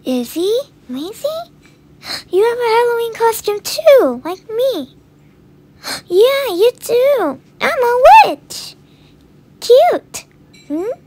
Is he? Maisie? You have a Halloween costume too, like me. Yeah, you do. I'm a witch. Cute. Hmm?